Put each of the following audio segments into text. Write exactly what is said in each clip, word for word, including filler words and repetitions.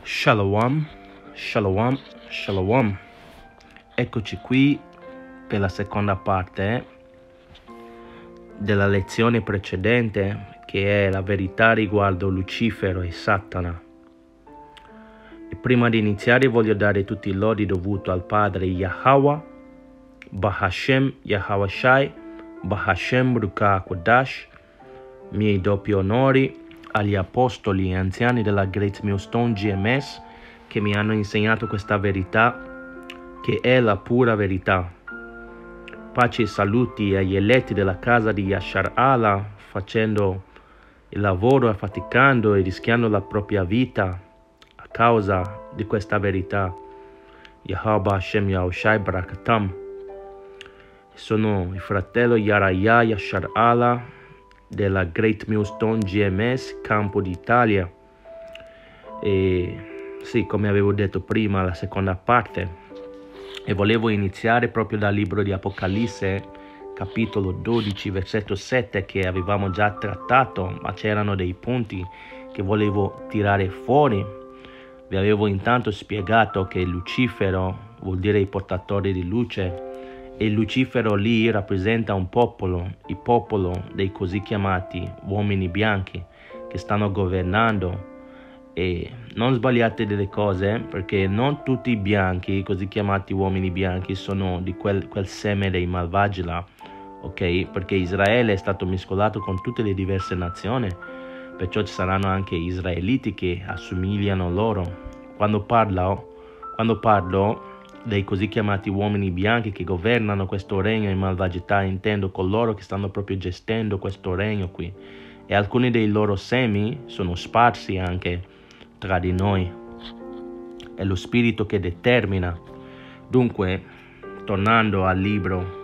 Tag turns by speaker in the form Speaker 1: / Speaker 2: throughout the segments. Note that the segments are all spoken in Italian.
Speaker 1: Shalom, shalom, shalom. Eccoci qui per la seconda parte della lezione precedente, che è la verità riguardo Lucifero e Satana. E prima di iniziare voglio dare tutti i lodi dovuti al Padre Yahweh, Bahashem Yahweh Shai, Bahashem Ruka Kodash, miei doppi onori agli apostoli e anziani della Great Millstone G M S che mi hanno insegnato questa verità, che è la pura verità. Pace e saluti agli eletti della casa di Yashar Allah, facendo il lavoro, affaticando e rischiando la propria vita a causa di questa verità. Yahweh Hashem Yahushai Barakatam. Sono il fratello Yaraya Yashar Allah della Great Millstone G M S Campo d'Italia. E sì, come avevo detto prima, la seconda parte, e volevo iniziare proprio dal libro di Apocalisse, capitolo dodici, versetto sette, che avevamo già trattato, ma c'erano dei punti che volevo tirare fuori. Vi avevo intanto spiegato che Lucifero vuol dire i portatori di luce, e Lucifero lì rappresenta un popolo, il popolo dei così chiamati uomini bianchi che stanno governando. E non sbagliate delle cose, perché non tutti i bianchi, i così chiamati uomini bianchi, sono di quel, quel seme dei malvagi là, ok? Perché Israele è stato mescolato con tutte le diverse nazioni, perciò ci saranno anche israeliti che assomigliano loro. Quando parlo, quando parlo dei così chiamati uomini bianchi che governano questo regno in malvagità, intendo coloro che stanno proprio gestendo questo regno qui, e alcuni dei loro semi sono sparsi anche tra di noi. È lo spirito che determina. Dunque, tornando al libro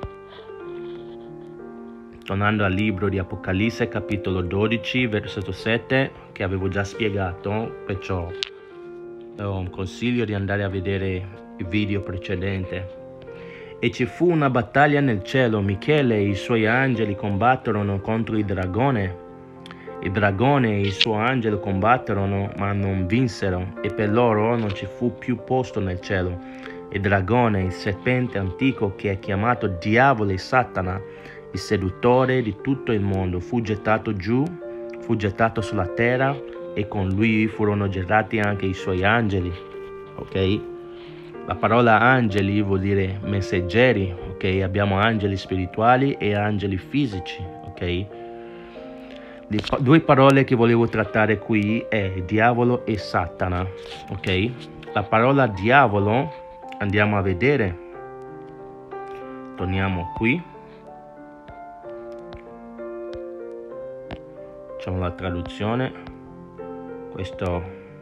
Speaker 1: tornando al libro di Apocalisse, capitolo dodici, versetto sette, che avevo già spiegato, perciò um, consiglio di andare a vedere il video precedente. E ci fu una battaglia nel cielo. Michele e i suoi angeli combatterono contro il dragone. Il dragone e il suo angelo combatterono, ma non vinsero, e per loro non ci fu più posto nel cielo. Il dragone, il serpente antico, che è chiamato Diavolo e Satana, il seduttore di tutto il mondo, fu gettato giù, fu gettato sulla terra, e con lui furono gettati anche i suoi angeli. Ok? La parola angeli vuol dire messaggeri, ok? Abbiamo angeli spirituali e angeli fisici, ok? Le pa- due parole che volevo trattare qui è diavolo e Satana, ok? La parola diavolo, andiamo a vedere. Torniamo qui. Facciamo la traduzione. Questo,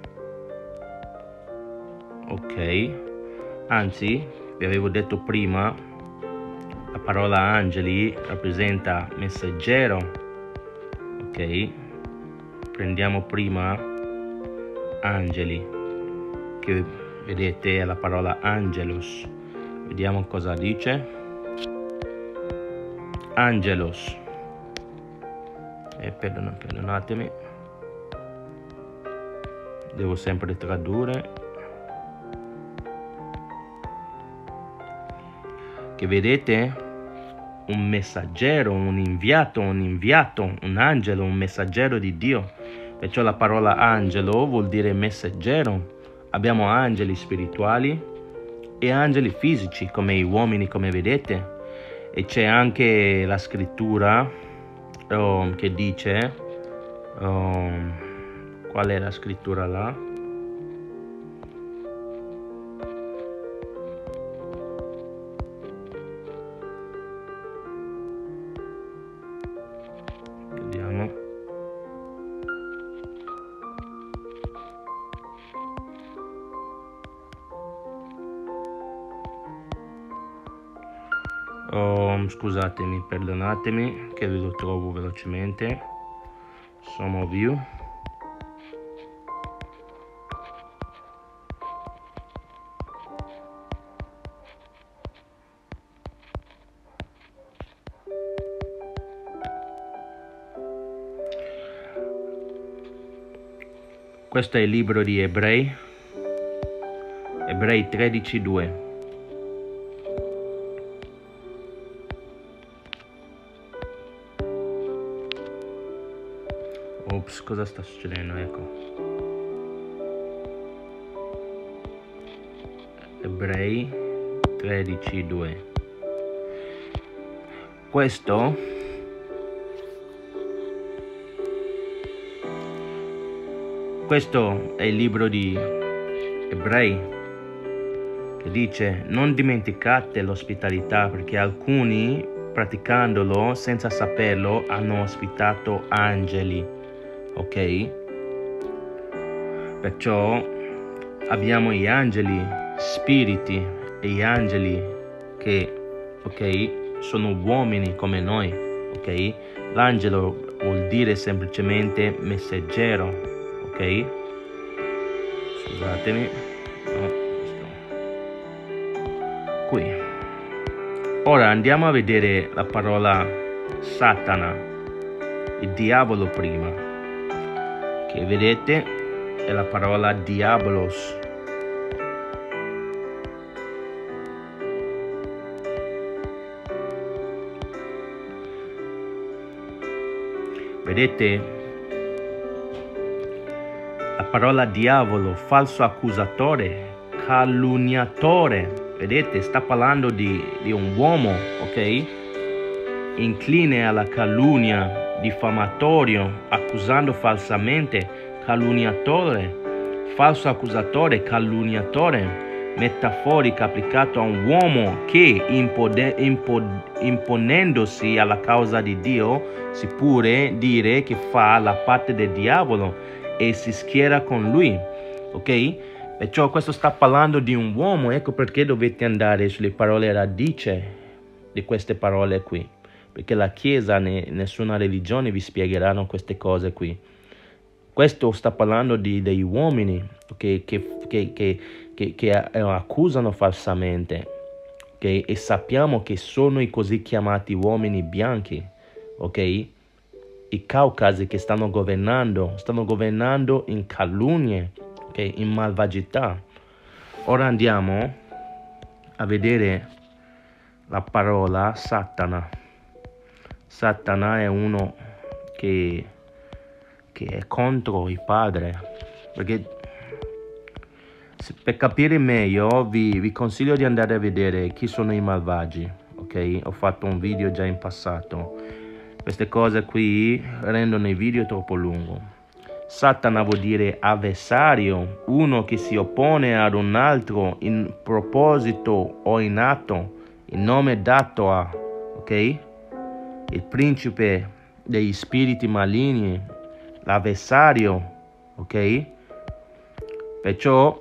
Speaker 1: ok. Anzi, vi avevo detto prima, la parola angeli rappresenta messaggero, ok? Prendiamo prima angeli, che vedete è la parola angelus. Vediamo cosa dice. Angelus. E perdon- perdonatemi, devo sempre tradurre. Che vedete un messaggero, un inviato, un inviato, un angelo, un messaggero di Dio. Perciò la parola angelo vuol dire messaggero. Abbiamo angeli spirituali e angeli fisici, come gli uomini, come vedete. E c'è anche la scrittura um, che dice, um, qual è la scrittura là? Oh, scusatemi, perdonatemi che ve lo trovo velocemente. Some of you. Questo è il libro di Ebrei, Ebrei tredici due. Ops, cosa sta succedendo? Ecco. Ebrei tredici due. Questo Questo è il libro di Ebrei che dice: non dimenticate l'ospitalità, perché alcuni, praticandolo senza saperlo, hanno ospitato angeli. Ok? Perciò abbiamo gli angeli, spiriti, e gli angeli che, ok, sono uomini come noi. Ok? L'angelo vuol dire semplicemente messaggero. Ok? Scusatemi. No, questo. Qui. Ora andiamo a vedere la parola Satana, il diavolo prima, che vedete è la parola diabolos. Vedete? La parola diavolo, falso accusatore, calunniatore, vedete, sta parlando di, di un uomo, ok? Incline alla calunnia, diffamatorio, accusando falsamente, calunniatore, falso accusatore, calunniatore, metaforica applicato a un uomo che impode, impod, imponendosi alla causa di Dio si può dire che fa la parte del diavolo e si schiera con lui, ok? Perciò questo sta parlando di un uomo. Ecco perché dovete andare sulle parole radice di queste parole qui, perché la Chiesa né nessuna religione vi spiegheranno queste cose qui. Questo sta parlando di degli uomini okay, che, che, che, che, che accusano falsamente, okay? E sappiamo che sono i così chiamati uomini bianchi, ok? I caucasi che stanno governando, stanno governando in calunnie, okay, in malvagità. Ora andiamo a vedere la parola Satana. Satana è uno che, che è contro il Padre, perché se, per capire meglio vi, vi consiglio di andare a vedere chi sono i malvagi, ok? Ho fatto un video già in passato. Queste cose qui rendono il video troppo lungo. Satana vuol dire avversario, uno che si oppone ad un altro in proposito o in atto, il nome dato a, ok? Il principe degli spiriti maligni, l'avversario, ok? Perciò,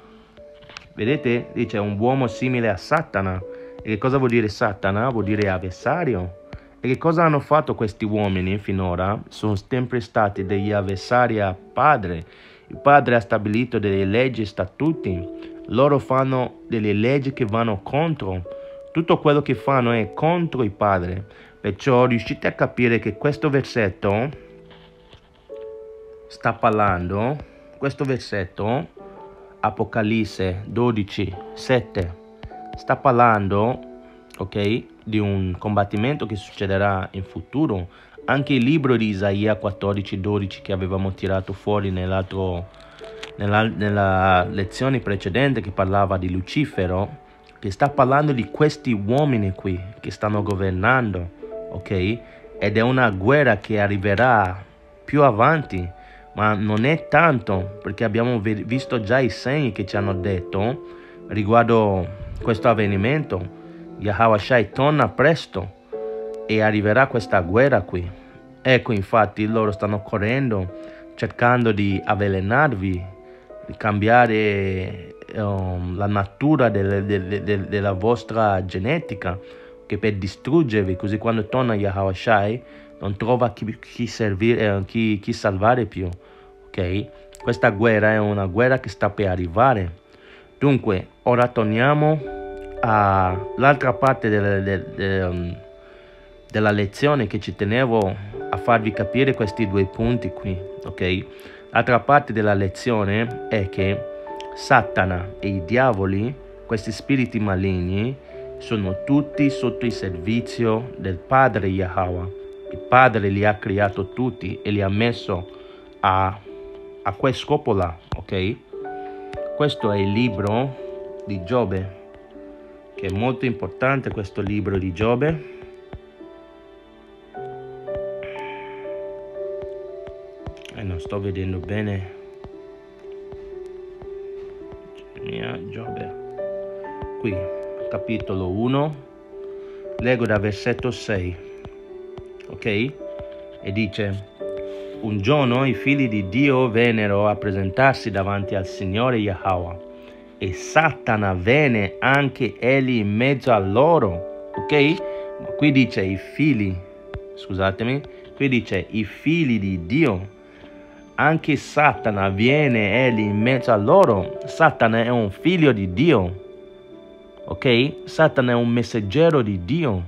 Speaker 1: vedete, dice un uomo simile a Satana. E che cosa vuol dire Satana? Vuol dire avversario. E che cosa hanno fatto questi uomini finora? Sono sempre stati degli avversari al Padre. Il Padre ha stabilito delle leggi e statuti. Loro fanno delle leggi che vanno contro. Tutto quello che fanno è contro il Padre. Perciò riuscite a capire che questo versetto sta parlando, questo versetto, Apocalisse dodici sette, sta parlando, ok, di un combattimento che succederà in futuro. Anche il libro di Isaia quattordici dodici che avevamo tirato fuori nell'altro, nella, nella lezione precedente che parlava di Lucifero, che sta parlando di questi uomini qui che stanno governando, ok? Ed è una guerra che arriverà più avanti, ma non è tanto, perché abbiamo visto già i segni che ci hanno detto riguardo questo avvenimento. Yahweh Shai torna presto e arriverà questa guerra qui. Ecco, infatti loro stanno correndo, cercando di avvelenarvi, di cambiare um, la natura del, del, del, della vostra genetica, che per distruggervi, così quando torna Yahweh Shai non trova chi, chi, servire, eh, chi, chi salvare più. Ok? Questa guerra è una guerra che sta per arrivare. Dunque, ora torniamo all'altra parte della, della, della, della lezione, che ci tenevo a farvi capire questi due punti qui, ok? L'altra parte della lezione è che Satana e i diavoli, questi spiriti maligni, sono tutti sotto il servizio del Padre Yahweh. Il Padre li ha creato tutti e li ha messo a, a quel scopo là, ok? Questo è il libro di Giobbe, che è molto importante questo libro di Giobbe. E non sto vedendo bene. Giobbe. Qui, capitolo uno, leggo da versetto sei, ok? E dice: un giorno i figli di Dio vennero a presentarsi davanti al Signore Yahweh, e Satana venne anche egli in mezzo a loro, ok? Ma qui dice i figli, scusatemi, qui dice i figli di Dio. Anche Satana viene egli in mezzo a loro. Satana è un figlio di Dio, ok? Satana è un messaggero di Dio,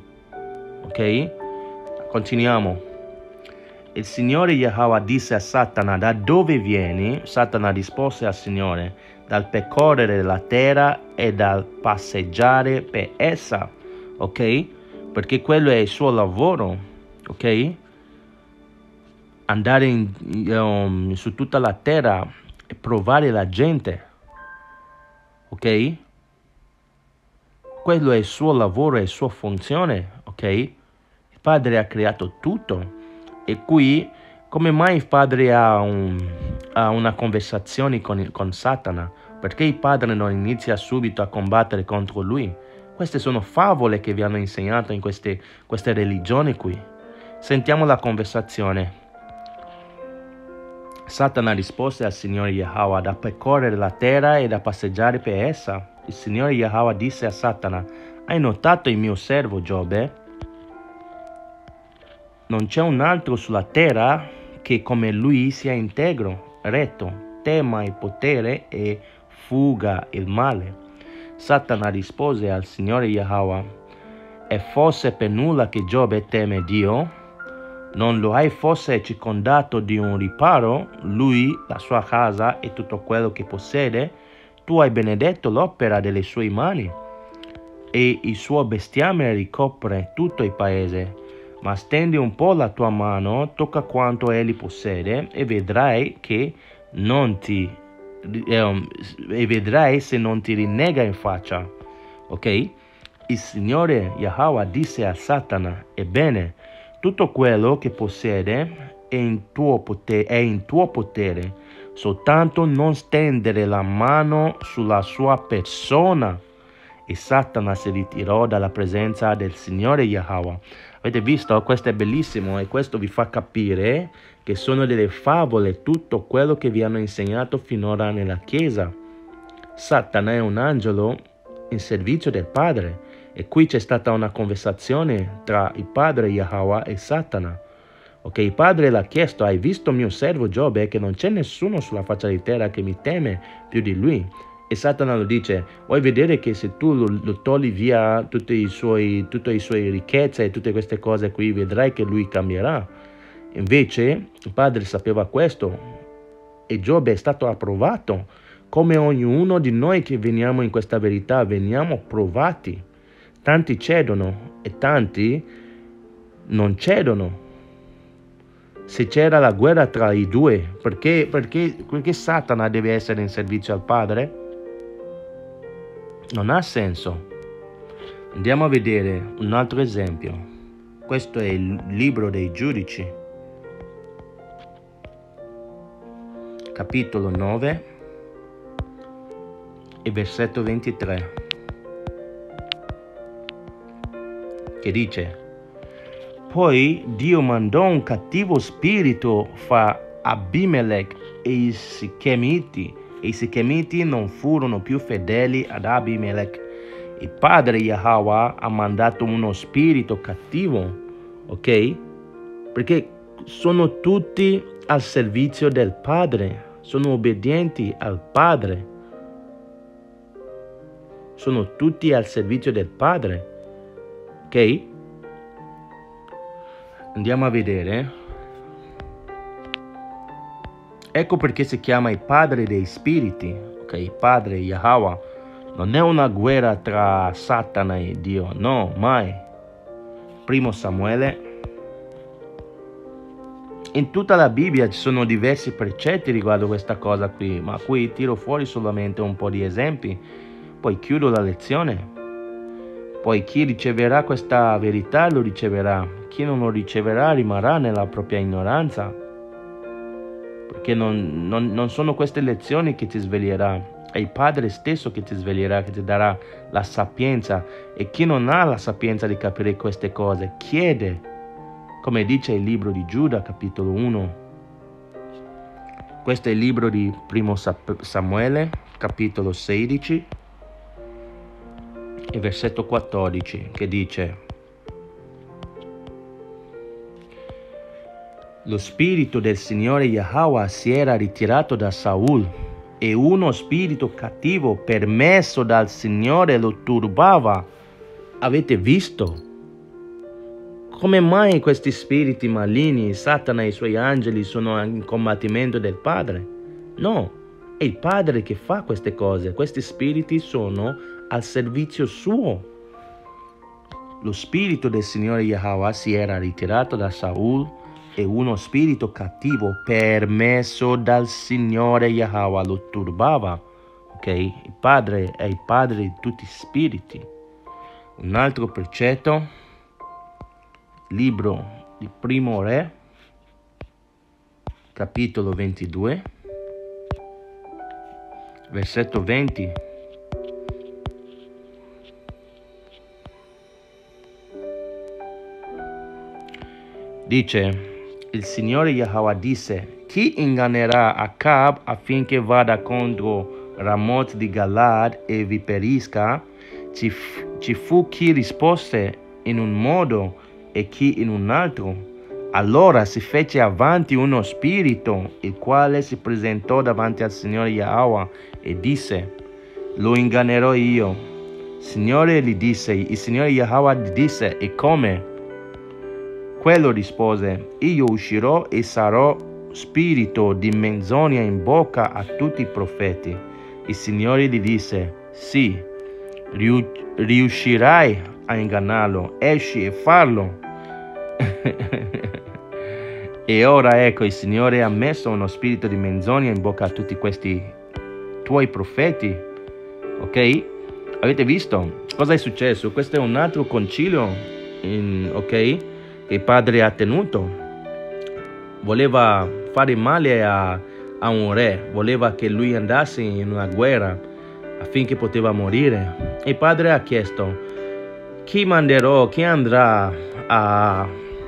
Speaker 1: ok? Continuiamo. Il Signore Yahweh disse a Satana: da dove vieni? Satana rispose al Signore: dal percorrere la terra e dal passeggiare per essa, ok? Perché quello è il suo lavoro, ok? Andare in, um, su tutta la terra e provare la gente, ok? Quello è il suo lavoro, è la sua funzione, ok? Il Padre ha creato tutto. E qui, come mai il Padre ha, un, ha una conversazione con, con Satana? Perché il Padre non inizia subito a combattere contro lui? Queste sono favole che vi hanno insegnato in queste, queste religioni qui. Sentiamo la conversazione. Satana rispose al Signore Yahweh: da percorrere la terra e da passeggiare per essa. Il Signore Yahweh disse a Satana: hai notato il mio servo Giobbe? Non c'è un altro sulla terra che come lui sia integro, retto, tema il potere e fuga il male. Satana rispose al Signore Yahweh: e fosse per nulla che Giobbe teme Dio? Non lo hai forse circondato di un riparo, lui, la sua casa e tutto quello che possiede? Tu hai benedetto l'opera delle sue mani, e il suo bestiame ricopre tutto il paese. Ma stendi un po' la tua mano, tocca quanto egli possiede, e vedrai che non ti eh, e vedrai se non ti rinnega in faccia. Ok? Il Signore Yahweh disse a Satana: ebbene, tutto quello che possiede è in tuo potere, è in tuo potere, soltanto non stendere la mano sulla sua persona. E Satana si ritirò dalla presenza del Signore Yahweh. Avete visto? Questo è bellissimo e questo vi fa capire che sono delle favole tutto quello che vi hanno insegnato finora nella Chiesa. Satana è un angelo in servizio del Padre. E qui c'è stata una conversazione tra il Padre Yahweh e Satana. Ok, il Padre l'ha chiesto: hai visto mio servo Giobbe, che non c'è nessuno sulla faccia di terra che mi teme più di lui? E Satana lo dice: vuoi vedere che se tu lo, lo togli via tutte, i suoi, tutte le sue ricchezze e tutte queste cose qui, vedrai che lui cambierà. Invece il Padre sapeva questo e Giobbe è stato approvato. Come ognuno di noi che veniamo in questa verità, veniamo provati. Tanti cedono e tanti non cedono. Se c'era la guerra tra i due, perché, perché, perché Satana deve essere in servizio al Padre? Non ha senso. Andiamo a vedere un altro esempio. Questo è il libro dei Giudici, capitolo nove e versetto ventitré. Che dice: poi Dio mandò un cattivo spirito fra Abimelech e i Sichemiti, e i Sichemiti non furono più fedeli ad Abimelech. Il Padre Yahweh ha mandato uno spirito cattivo, ok? Perché sono tutti al servizio del Padre, sono obbedienti al Padre, sono tutti al servizio del Padre. Ok? Andiamo a vedere. Ecco perché si chiama il Padre dei Spiriti, ok? ok? Padre, Yahweh. Non è una guerra tra Satana e Dio, no, mai. Primo Samuele. In tutta la Bibbia ci sono diversi precetti riguardo questa cosa qui, ma qui tiro fuori solamente un po' di esempi, poi chiudo la lezione. Poi chi riceverà questa verità lo riceverà, chi non lo riceverà rimarrà nella propria ignoranza, perché non, non, non sono queste lezioni che ti sveglierà, è il Padre stesso che ti sveglierà, che ti darà la sapienza, e chi non ha la sapienza di capire queste cose chiede, come dice il libro di Giuda, capitolo uno. Questo è il libro di Primo Samuele, capitolo sedici, e versetto quattordici, che dice: lo spirito del Signore Yahweh si era ritirato da Saul, e uno spirito cattivo permesso dal Signore lo turbava. Avete visto? Come mai questi spiriti maligni, Satana e i suoi angeli, sono in combattimento del Padre? No, è il Padre che fa queste cose. Questi spiriti sono al servizio suo. Lo spirito del Signore Yahweh si era ritirato da Saul, e uno spirito cattivo permesso dal Signore Yahweh lo turbava. Ok? Il Padre è il Padre di tutti gli spiriti. Un altro precetto. Libro di Primo Re, capitolo ventidue, versetto venti. Dice: il Signore Yahweh disse: chi ingannerà Acab affinché vada contro Ramoth di Galad e vi perisca? Ci, ci fu chi rispose in un modo e chi in un altro. Allora si fece avanti uno spirito, il quale si presentò davanti al Signore Yahweh e disse: lo ingannerò io. Signore gli disse, il Signore Yahweh gli disse: e come? Quello rispose: io uscirò e sarò spirito di menzogna in bocca a tutti i profeti. Il Signore gli disse: sì, riuscirai a ingannarlo, esci e farlo. E ora ecco, il Signore ha messo uno spirito di menzogna in bocca a tutti questi tuoi profeti. Ok? Avete visto cosa è successo? Questo è un altro concilio, in, ok, che il padre ha tenuto. Voleva fare male a, a un re, voleva che lui andasse in una guerra affinché poteva morire. E il padre ha chiesto: chi manderò, chi andrà a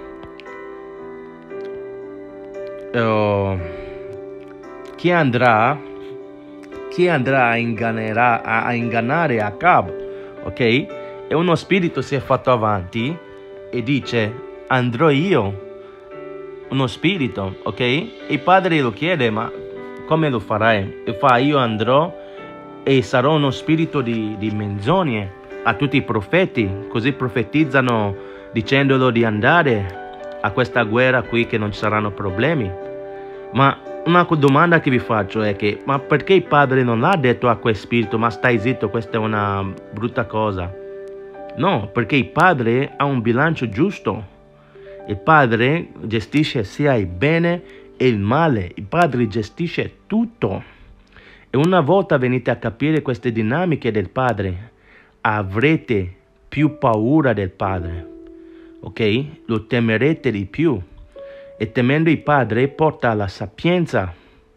Speaker 1: uh, chi andrà chi andrà a ingannare a, a ingannare Acab, ok? E uno spirito si è fatto avanti e dice: andrò io. Uno spirito, ok? E il padre lo chiede: ma come lo farai? E fa: io andrò e sarò uno spirito di, di menzogne a tutti i profeti, così profetizzano dicendolo di andare a questa guerra qui, che non ci saranno problemi. Ma una domanda che vi faccio è che, ma perché il padre non l'ha detto a quel spirito: ma stai zitto, questa è una brutta cosa? No, perché il padre ha un bilancio giusto. Il padre gestisce sia il bene e il male. Il padre gestisce tutto. E una volta venite a capire queste dinamiche del padre, avrete più paura del padre, ok? Lo temerete di più. E temendo il padre porta alla sapienza,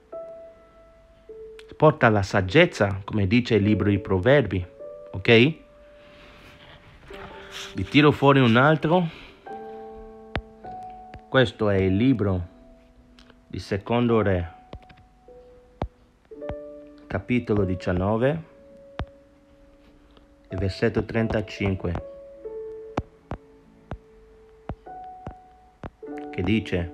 Speaker 1: porta alla saggezza, come dice il libro di Proverbi, ok? Vi tiro fuori un altro. Questo è il libro di Secondo Re, capitolo diciannove, e versetto trentacinque, che dice: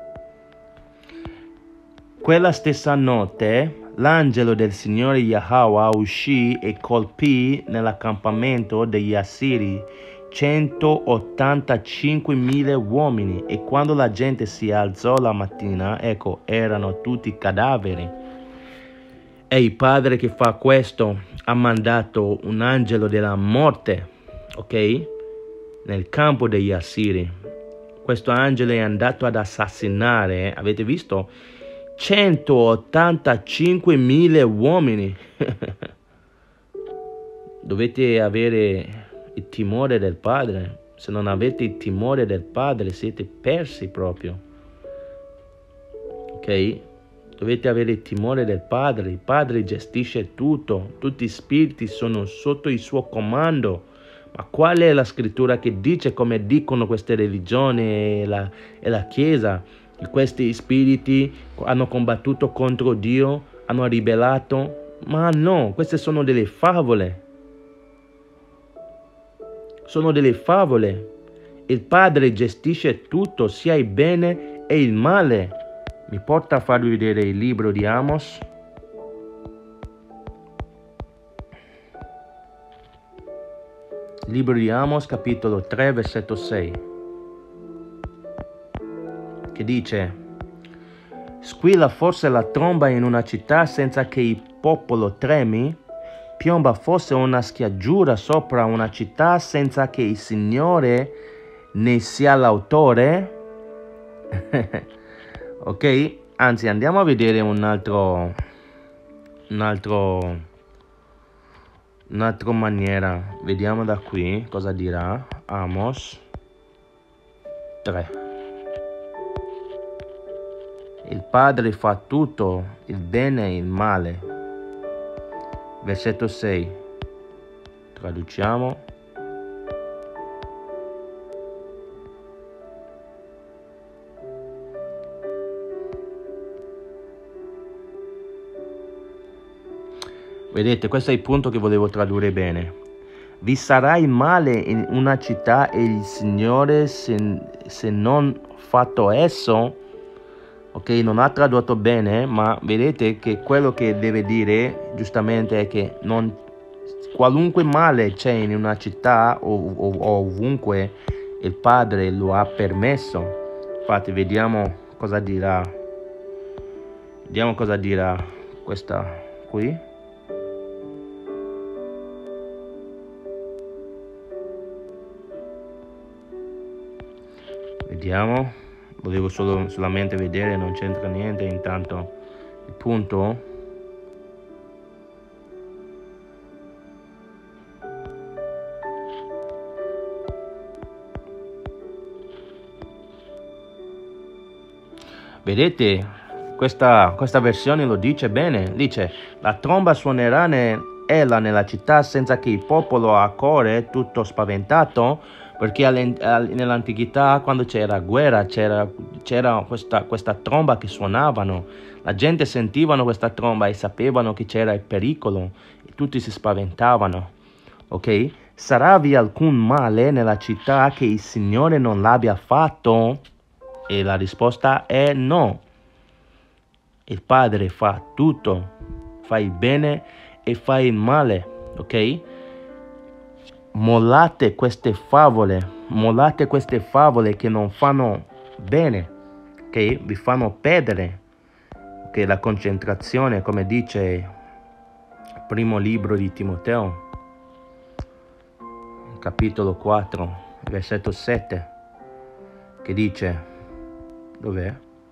Speaker 1: quella stessa notte l'angelo del Signore Yahweh uscì e colpì nell'accampamento degli Assiri centottantacinquemila uomini, e quando la gente si alzò la mattina, ecco, erano tutti cadaveri. E il padre che fa questo ha mandato un angelo della morte, ok? Nel campo degli Assiri. Questo angelo è andato ad assassinare, avete visto? centottantacinquemila uomini. Dovete avere il timore del padre. Se non avete il timore del padre siete persi proprio. Ok? Dovete avere il timore del padre. Il padre gestisce tutto. Tutti gli spiriti sono sotto il suo comando. Ma qual è la scrittura che dice, come dicono queste religioni e la, e la Chiesa, che questi spiriti hanno combattuto contro Dio, hanno ribellato? Ma no, queste sono delle favole. Sono delle favole. Il Padre gestisce tutto, sia il bene e il male. Mi porta a farvi vedere il libro di Amos. Libro di Amos, capitolo tre, versetto sei, che dice: squilla forse la tromba in una città senza che il popolo tremi? Piomba forse una schiaggiura sopra una città senza che il Signore ne sia l'autore? Ok? Anzi, andiamo a vedere un altro, un altro, un'altra maniera. Vediamo da qui cosa dirà Amos tre. Il Padre fa tutto, il bene e il male. Versetto sei. Traduciamo. Vedete, questo è il punto che volevo tradurre bene. Vi sarà il male in una città e il Signore, se, se non fatto esso, ok, non ha tradotto bene, ma vedete che quello che deve dire giustamente è che non, qualunque male c'è in una città o, o, o ovunque, il Padre lo ha permesso. Infatti vediamo cosa dirà. Vediamo cosa dirà questa qui. Vediamo, volevo solo, solamente vedere, non c'entra niente. Intanto il punto, vedete, questa, questa versione lo dice bene. Dice: la tromba suonerà ne, ella nella città senza che il popolo accorre tutto spaventato. Perché nell'antichità, quando c'era guerra, c'era, c'era questa, questa tromba che suonavano. La gente sentivano questa tromba e sapevano che c'era il pericolo e tutti si spaventavano. Ok? Saràvi alcun male nella città che il Signore non l'abbia fatto? E la risposta è no. Il Padre fa tutto, fa il bene e fa il male. Ok? Mollate queste favole, mollate queste favole che non fanno bene, che vi fanno perdere, che la concentrazione, come dice il primo libro di Timoteo, capitolo quattro, versetto sette, che dice, dov'è?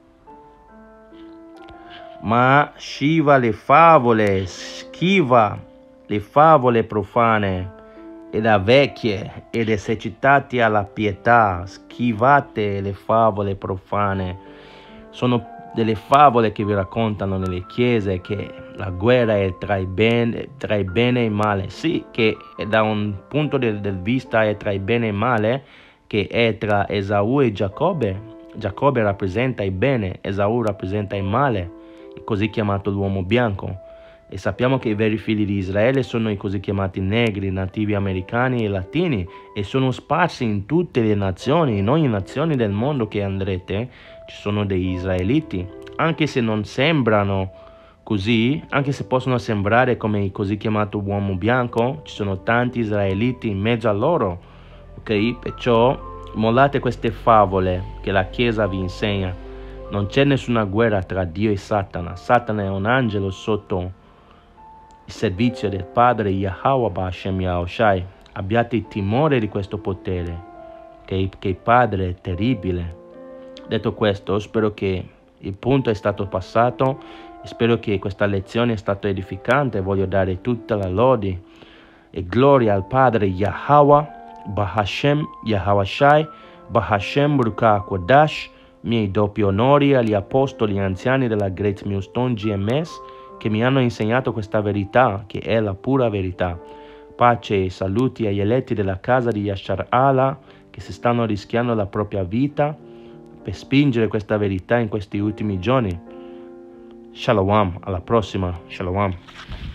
Speaker 1: Ma sciva le favole, schiva le favole profane e da vecchie ed esercitati alla pietà, schivate le favole profane. Sono delle favole che vi raccontano nelle chiese che la guerra è tra il bene, tra il bene e il male. Sì, che da un punto di vista è tra il bene e il male, che è tra Esaù e Giacobbe. Giacobbe rappresenta il bene, Esaù rappresenta il male, il così chiamato l'uomo bianco. E sappiamo che i veri figli di Israele sono i così chiamati negri, nativi americani e latini, e sono sparsi in tutte le nazioni, in ogni nazione del mondo che andrete, ci sono degli israeliti. Anche se non sembrano così, anche se possono sembrare come il così chiamato uomo bianco, ci sono tanti israeliti in mezzo a loro, ok? Perciò mollate queste favole che la Chiesa vi insegna. Non c'è nessuna guerra tra Dio e Satana. Satana è un angelo sotto il servizio del Padre Yahweh B'Hashem Yahushai. Abbiate timore di questo potere, che, che il Padre è terribile. Detto questo, spero che il punto è stato passato, spero che questa lezione è stata edificante. Voglio dare tutta la lode e gloria al Padre Yahweh B'Hashem Yahushai B'Hashem Ruach Kodash. Miei doppi onori agli apostoli anziani della Great Millstone G M S che mi hanno insegnato questa verità, che è la pura verità. Pace e saluti agli eletti della casa di Yashar Allah che si stanno rischiando la propria vita per spingere questa verità in questi ultimi giorni. Shalom, alla prossima. Shalom.